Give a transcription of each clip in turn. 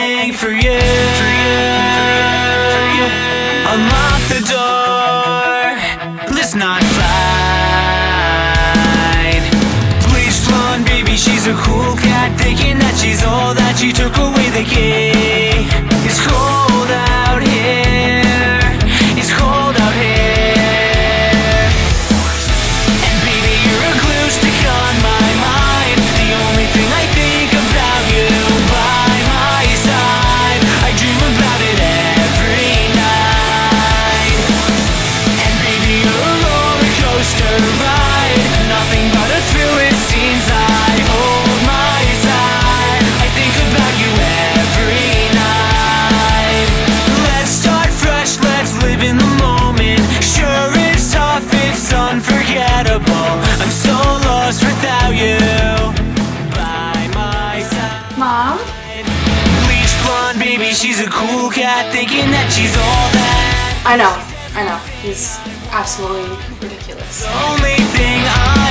waiting for you. Unlock the door, let's not fight. Bleached blonde baby, she's a cool cat, thinking that she's all that she took away the key. It's cold out here, it's cold out here. And baby, you're a glue stick on my mind, the only thing I think about you. By my side, I dream about it every night. And baby, you're a roller coaster ride, nothing but a thrill it seems. I hold my side, I think about you every night. Let's start fresh, let's live in the moment. Sure it's tough, it's unforgettable. I'm so lost without you by my side. Mom? Bleached blonde baby, she's a cool cat, thinking that she's all that. I know. He's absolutely ridiculous. The only thing I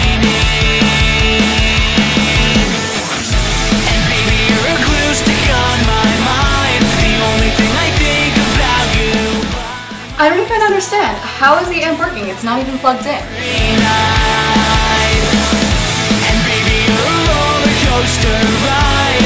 need. And baby, you're a glue stick on my mind, the only thing I think about you. I don't even understand. How is the amp working? It's not even plugged in. Every night. And baby, you're a roller coaster ride,